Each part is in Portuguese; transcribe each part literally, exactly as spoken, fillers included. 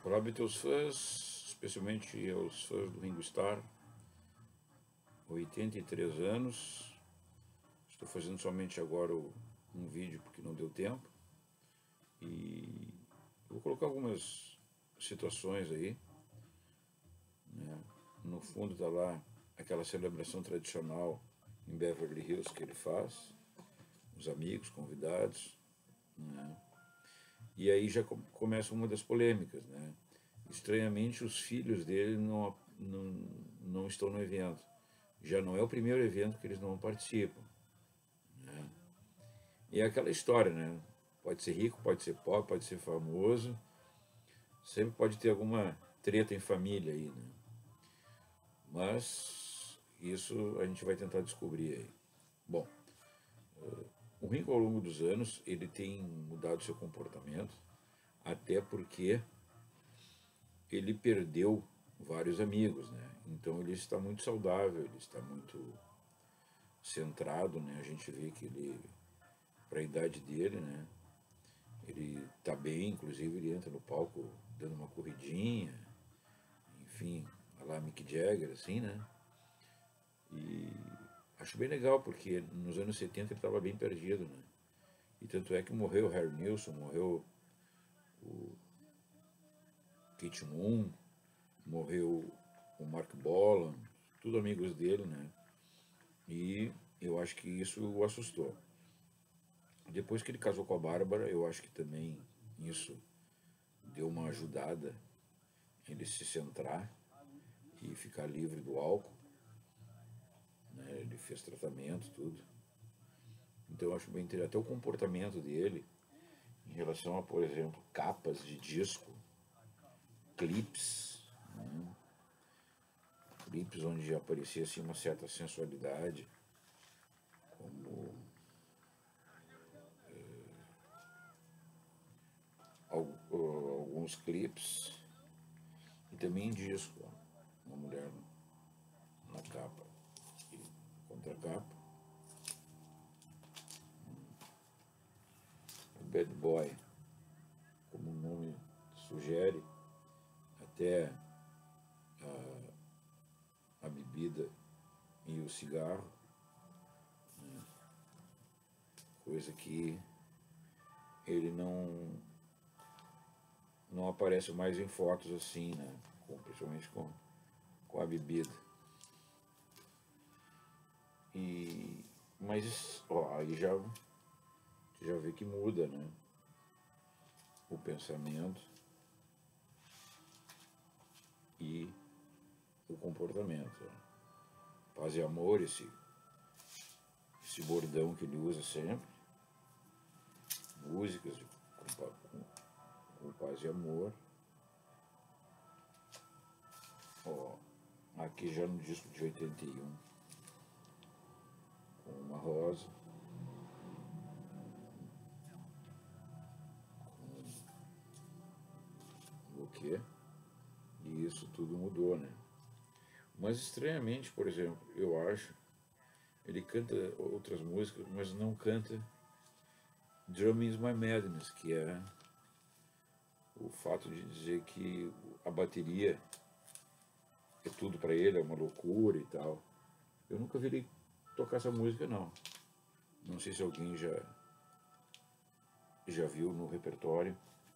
Olá, Beatles fãs, especialmente aos fãs do Ringo Starr, oitenta e três anos, estou fazendo somente agora um vídeo porque não deu tempo, e vou colocar algumas situações aí, né? No fundo está lá aquela celebração tradicional em Beverly Hills que ele faz, os amigos, convidados, né? E aí já começa uma das polêmicas, né? Estranhamente, os filhos dele não, não, não estão no evento. Já não é o primeiro evento que eles não participam, né? E é aquela história, né? Pode ser rico, pode ser pobre, pode ser famoso, sempre pode ter alguma treta em família aí, né? Mas isso a gente vai tentar descobrir aí. Bom, o Ringo, ao longo dos anos, ele tem mudado seu comportamento, até porque ele perdeu vários amigos, né? Então ele está muito saudável, ele está muito centrado, né? A gente vê que ele, para a idade dele, né? Ele está bem, inclusive ele entra no palco dando uma corridinha, enfim, a lá Mick Jagger, assim, né? E acho bem legal, porque nos anos setenta ele estava bem perdido, né? E tanto é que morreu o Harry Nilsson, morreu o Keith Moon, morreu o Mark Bolan, tudo amigos dele, né? E eu acho que isso o assustou. Depois que ele casou com a Bárbara, eu acho que também isso deu uma ajudada em ele se centrar e ficar livre do álcool, né? Ele fez tratamento, tudo. Então eu acho bem interessante, até o comportamento dele em relação a, por exemplo, capas de disco, clipes, né? Clipes onde aparecia assim, uma certa sensualidade, como é, alguns clipes, e também em disco, ó, uma mulher na capa e contracapa. O Bad Boy, como o nome sugere, até a, a bebida e o cigarro, né? Coisa que ele não, não aparece mais em fotos assim, né? Com, principalmente com, com a bebida. E, mas, ó, aí já, já vê que muda, né? O pensamento e o comportamento. Paz e amor, esse, esse bordão que ele usa sempre. Músicas com, com, com paz e amor. Ó, aqui já no disco de oitenta e um, com uma rosa, com um buquê, e isso tudo mudou, né? Mas estranhamente, por exemplo, eu acho, ele canta outras músicas, mas não canta Drumming is My Madness, que é o fato de dizer que a bateria é tudo para ele, é uma loucura e tal. Eu nunca vi ele tocar essa música, não. Não sei se alguém já, já viu no repertório.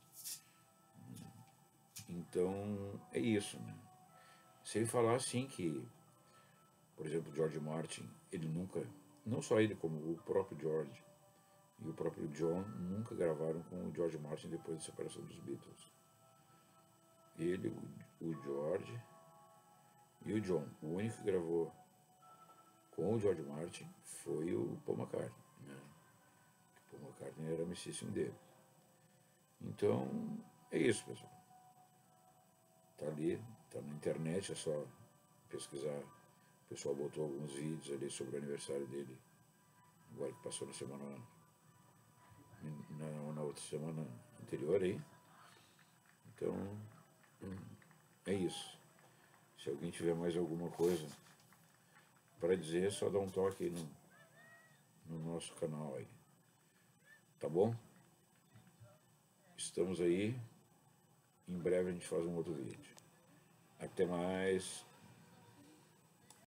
Então, é isso, né? Se ele falar assim que, por exemplo, George Martin, ele nunca, não só ele, como o próprio George e o próprio John, nunca gravaram com o George Martin depois da separação dos Beatles. Ele, o George e o John. O único que gravou com o George Martin foi o Paul McCartney, né? O Paul McCartney era amicíssimo dele. Então, é isso, pessoal. Tá ali, tá na internet, é só pesquisar. O pessoal botou alguns vídeos ali sobre o aniversário dele, agora que passou na semana, na, na outra semana anterior aí. Então, é isso. Se alguém tiver mais alguma coisa para dizer, é só dá um toque aí no, no nosso canal aí. Tá bom? Estamos aí em breve a gente faz um outro vídeo. Até mais.